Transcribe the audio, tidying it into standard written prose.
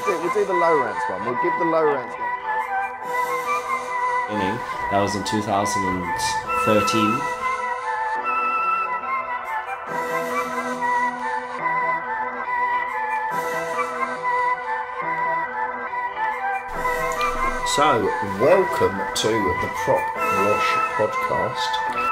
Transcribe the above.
We'll do the low rants one. We'll give the low rants one. That was in 2013. So, welcome to the Prop Wash podcast.